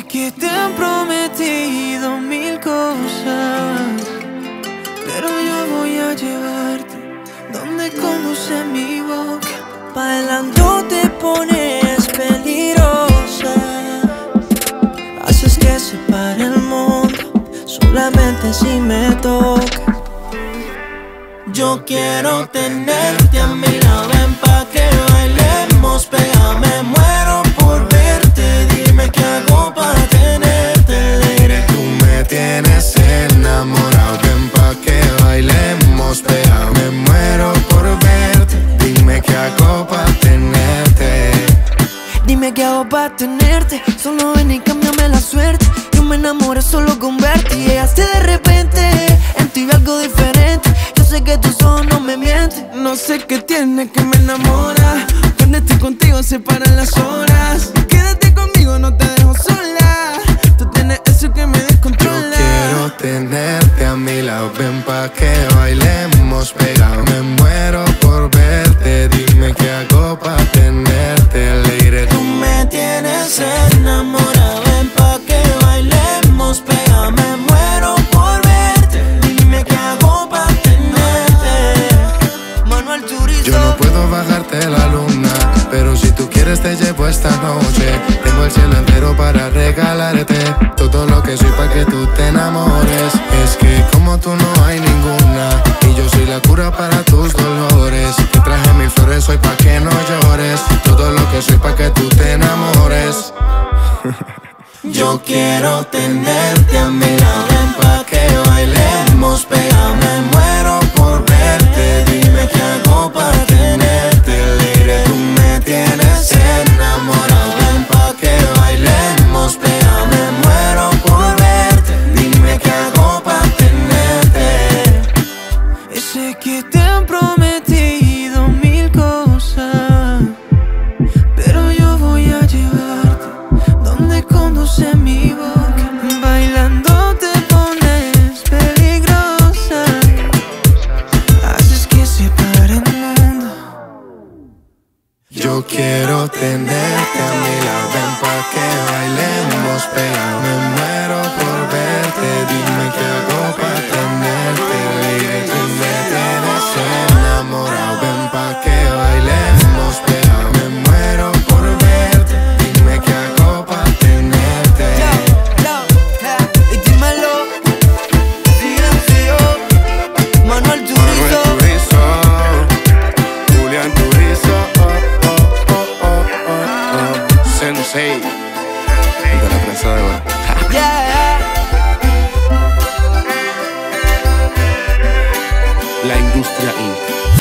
que te han prometido mil cosas, pero yo voy a llevarte donde conduce mi boca. Bailando te pones peligrosa, haces que se pare el mundo solamente si me tocas. Yo quiero tenerte a mi lado, ven pa' que bailemos, pégame, muero por verte. Dime qué hago pa' tenerte, lady. Tú me tienes enamorado, ven pa' que bailemos, pégame, muero por verte. Dime qué hago pa' tenerte. Dime qué hago pa' tenerte, solo ven y cámbiame la suerte. Yo me enamoré solo con verte y llegaste de repente. En ti vi algo diferente, yo sé que tus ojos no me mienten. No sé qué tiene que me enamora, cuando estoy contigo se paran las horas. Quédate conmigo, no te dejo sola, tú tienes eso que me descontrola. Yo quiero tenerte a mi lado, ven pa' que bailemos, pegado. Me muero por verte, dime qué hago pa' tenerte, lady. Tú me tienes enamorado, ven pa' que bailemos, pega, me muero por verte. Dime qué hago pa' tenerte. Manuel Turizo. Yo no puedo bajarte la luna, pero si tú quieres te llevo esta noche. Tengo el cielo entero para regalarte todo lo que soy pa' que tú te enamores. Es que como tú no hay ninguna, y yo soy la cura para tus dolores. Te traje mil flores hoy pa' que no llores, todo lo que soy pa' que tú te enamores. Yo quiero tenerte a mi lado, ven pa' que bailemos, pega, me muero por verte. Dime qué hago pa' tenerte, lady. Tú me tienes enamorado, ven pa' que bailemos, pega, me muero por verte. Dime qué hago pa' tenerte. Y sé que te han prometido mil cosas, pero yo voy a llevarte donde conduce mi boca. Bailando te pones peligrosa, haces que se pare el mundo. Yo quiero tenerte a mi lado, ven pa' que bailemos, pegado. Me muero por verte, dime qué hago pa' tenerte, lady. Tú me tienes enamorado, ven pa' que bailemos, pegado. Me muero por verte, dime qué hago pa' tenerte. Y dímelo, CNCO, Manuel Turizo. Manuel Turizo, Julián Turizo, Sensei, de la prensa de oro. Yeah. La industria Inc.